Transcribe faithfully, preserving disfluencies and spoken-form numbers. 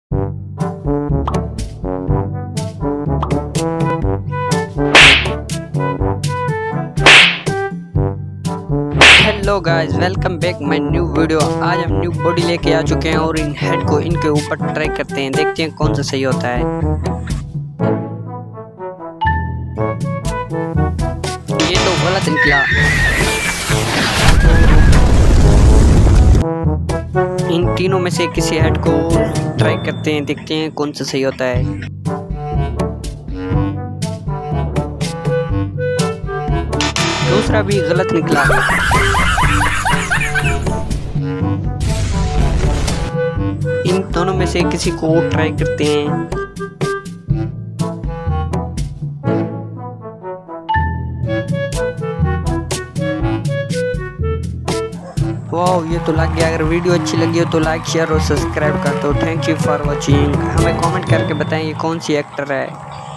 Hello guys, welcome back my new video. आज हम new body लेके आ चुके हैं और इन हेड को इनके ऊपर ट्राई करते हैं, देखते हैं कौन सा सही होता है। ये तो गलत निकला। इन तीनों में से किसी हेड को ट्राई करते हैं, देखते हैं कौन सा सही होता है। दूसरा भी गलत निकला। इन दोनों में से किसी को ट्राई करते हैं। वाह, ये तो लग गया। अगर वीडियो अच्छी लगी हो तो लाइक शेयर और सब्सक्राइब कर दो। Thank you for watching. हमें कमेंट करके बताएं ये कौन सी एक्टर है।